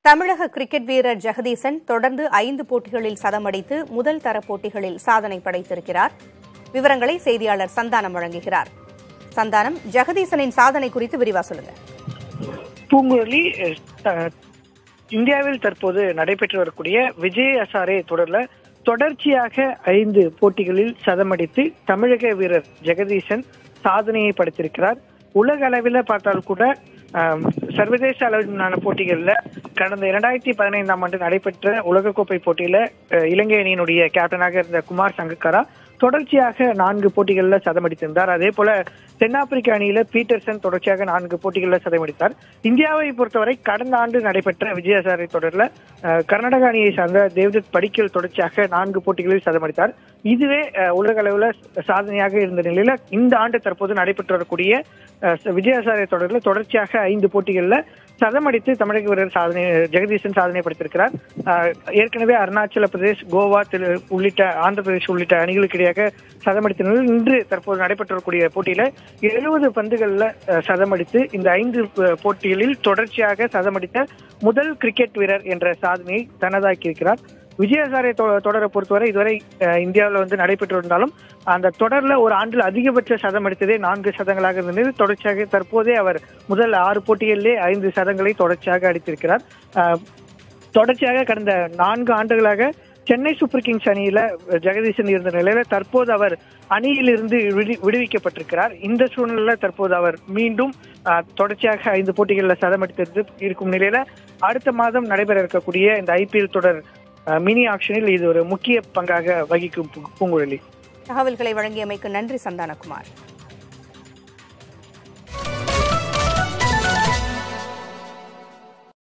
தமிழக கிரிக்கெட் வீரர் ஜெகதீசன் தொடர்ந்து 5 போட்டிகளில் சதமடித்து முதல் தர போட்டிகளில் சாதனை படைத்திருக்கிறார். விவரங்களை செய்தியாளர் சந்தானம் வழங்குகிறார். சந்தானம், ஜெகதீசனின் சாதனை குறித்து விரிவா சொல்லுங்க. பூங்குழலி, இந்தியாவில் தற்போது நடைபெற்று வரக்கூடிய விஜய் ஹசாரே தொடர்ல தொடர்ச்சியாக 5 போட்டிகளில் சதமடித்து தமிழக வீரர் ஜெகதீசன் சாதனையை படைத்திருக்கிறார். உலக அளவில் பார்த்தால் கூட சர்வதேச அளவிலான போட்டிகள்ல கடந்த 2015ஆம் ஆண்டு நடைபெற்ற உலகக்கோப்பை போட்டியில இலங்கை அணியினுடைய கேப்டனாக இருந்த குமார் சங்கக்காரா தொடர்ச்சியாக 4 போட்டிகளில் சதமடித்திருந்தார். அதே போல தென்னாப்பிரிக்க அணியில பீட்டர்சன் தொடர்ச்சியாக 4 போட்டிகளில் சதமடித்தார். இந்தியாவை பொறுத்தவரை கடந்த ஆண்டு நடைபெற்ற விஜய் ஹசாரே தொடர்ல கர்நாடக அணியை சார்ந்த தேவ்தத் படிக்கல் தொடர்ச்சியாக 4 போட்டிகளில் சதமடித்தார். இதுவே உலக அளவுல சாதனையாக இருந்த நிலையில இந்த ஆண்டு தற்போது நடைபெற்று வரக்கூடிய விஜய் ஹசாரே தொடர்ல தொடர்ச்சியாக 5 போட்டிகளில் சதமடித்து தமிழக வீரர் ஜெகதீசன் சாதனை படைத்திருக்கிறார். ஏற்கனவே அருணாச்சல பிரதேஷ், கோவா உள்ளிட்ட ஆந்திர பிரதேஷ் உள்ளிட்ட அணிகளுக்கு இடையாக சதமடித்த நிலையில் இன்று தற்போது நடைபெற்று வரக்கூடிய போட்டியில 70 பந்துகள்ல சதமடித்து இந்த 5 போட்டிகளில் தொடர்ச்சியாக சதமடித்த முதல் கிரிக்கெட் வீரர் என்ற சாதனையை தனதாக்கி இருக்கிறார். விஜய் ஹசாரே தொடரை பொறுத்தவரை இதுவரை இந்தியாவில் நடைபெற்று இருந்தாலும் அந்த தொடர்ல ஒரு ஆண்டில் அதிகபட்ச சதம் அடித்ததே 4 சதங்களாக இருந்தது. தொடர்ச்சியாக தற்போதே அவர் முதல் 6 போட்டிகளிலே 5 சதங்களை தொடர்ச்சியாக அடித்திருக்கிறார். தொடர்ச்சியாக கடந்த 4 ஆண்டுகளாக சென்னை சூப்பர் கிங்ஸ் அணியில ஜெகதீசன் இருந்த நிலையில தற்போது அவர் அணியிலிருந்து விடுவிக்கப்பட்டிருக்கிறார். இந்த சூழ்நிலையில தற்போது அவர் மீண்டும் தொடர்ச்சியாக 5 போட்டிகளில் சதமடித்து இருக்கும் நிலையில அடுத்த மாதம் நடைபெற இருக்கக்கூடிய இந்த IPL தொடர் மினி ஆக்ஷனில் இது ஒரு முக்கிய பங்காக வகிக்கும். பூங்குழலி, தகவல்களை வழங்கியமைக்கு நன்றி சந்தானகுமார்.